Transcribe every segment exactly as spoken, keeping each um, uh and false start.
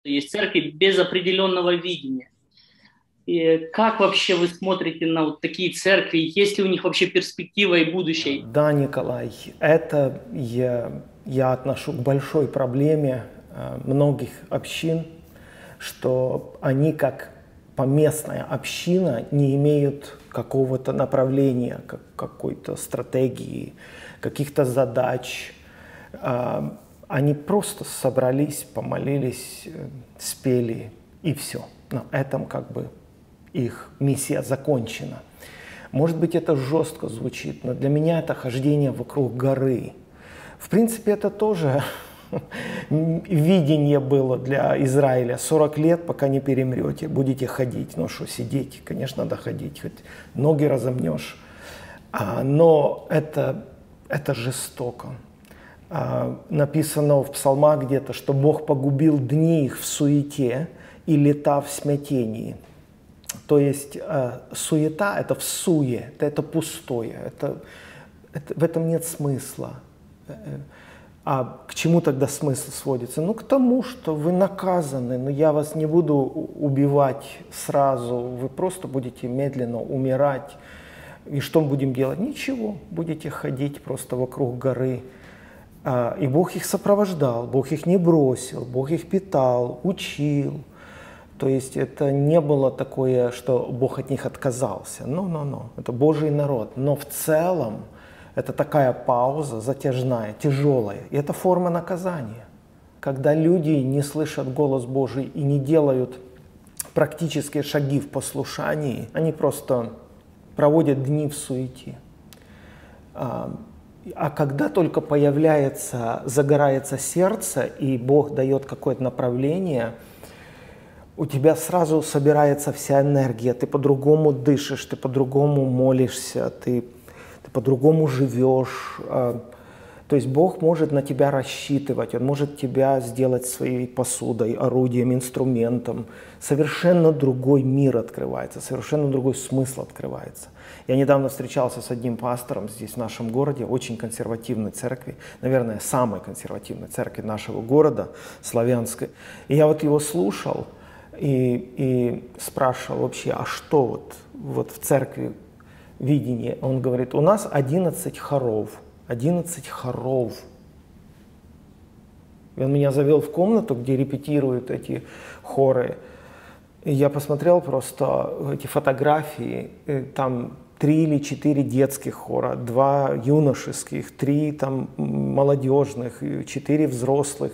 Есть церкви без определенного видения. И как вообще вы смотрите на вот такие церкви? Есть ли у них вообще перспектива и будущее? Да, Николай, это я, я отношу к большой проблеме э, многих общин, что они как поместная община не имеют какого-то направления, как, какой-то стратегии, каких-то задач. Э, они просто собрались, помолились, э, спели и все. На этом как бы их миссия закончена. Может быть, это жестко звучит, но для меня это хождение вокруг горы. В принципе, это тоже видение было для Израиля. сорок лет, пока не перемрете, будете ходить. Ну что, сидеть? Конечно, надо ходить, хоть ноги разомнешь. А, но это, это жестоко. А, написано в псалмах где-то, что Бог погубил дни их в суете и лета в смятении. То есть э, суета – это в суе, это, это пустое, это, это, в этом нет смысла. А к чему тогда смысл сводится? Ну, к тому, что вы наказаны, но я вас не буду убивать сразу, вы просто будете медленно умирать. И что мы будем делать? Ничего, будете ходить просто вокруг горы. А, и Бог их сопровождал, Бог их не бросил, Бог их питал, учил. То есть это не было такое, что Бог от них отказался. Но-но-но, это Божий народ. Но в целом это такая пауза затяжная, тяжелая. И это форма наказания. Когда люди не слышат голос Божий и не делают практические шаги в послушании, они просто проводят дни в суете. А, а когда только появляется, загорается сердце, и Бог дает какое-то направление, у тебя сразу собирается вся энергия, ты по-другому дышишь, ты по-другому молишься, ты, ты по-другому живешь. То есть Бог может на тебя рассчитывать, Он может тебя сделать своей посудой, орудием, инструментом. Совершенно другой мир открывается, совершенно другой смысл открывается. Я недавно встречался с одним пастором здесь, в нашем городе, очень консервативной церкви, наверное, самой консервативной церкви нашего города, славянской. И я вот его слушал, И, и спрашивал вообще, а что вот, вот в церкви видение? Он говорит, у нас одиннадцать хоров, одиннадцать хоров. И он меня завел в комнату, где репетируют эти хоры. И я посмотрел просто эти фотографии, там три или четыре детских хора, два юношеских, три там молодежных, четыре взрослых.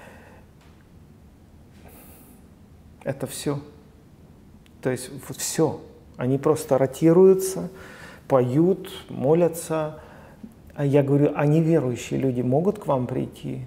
Это все. То есть все. Они просто ротируются, поют, молятся. А я говорю, а неверующие люди могут к вам прийти?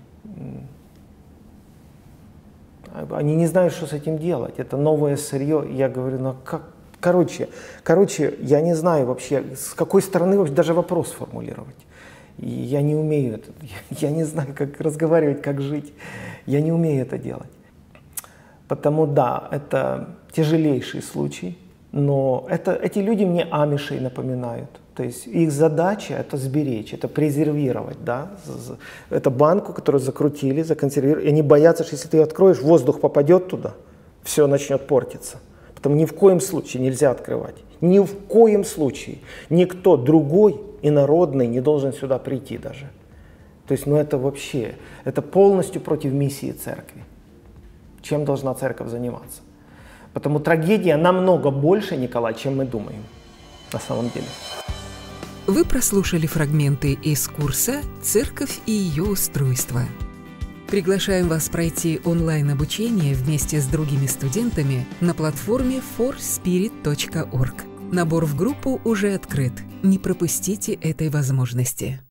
Они не знают, что с этим делать. Это новое сырье. Я говорю, ну как? Короче, короче, я не знаю вообще, с какой стороны вообще даже вопрос формулировать. И я не умею это. Я не знаю, как разговаривать, как жить. Я не умею это делать. Потому да, это тяжелейший случай, но это, эти люди мне амишей напоминают. То есть их задача это сберечь, это презервировать. Да? Это банку, которую закрутили, законсервировали. И они боятся, что если ты ее откроешь, воздух попадет туда, все начнет портиться. Потому ни в коем случае нельзя открывать. Ни в коем случае. Никто другой инородный не должен сюда прийти даже. То есть ну это вообще, это полностью против миссии церкви. Чем должна церковь заниматься. Потому трагедия намного больше, Николай, чем мы думаем на самом деле. Вы прослушали фрагменты из курса «Церковь и ее устройство». Приглашаем вас пройти онлайн-обучение вместе с другими студентами на платформе фор спирит точка орг. Набор в группу уже открыт. Не пропустите этой возможности.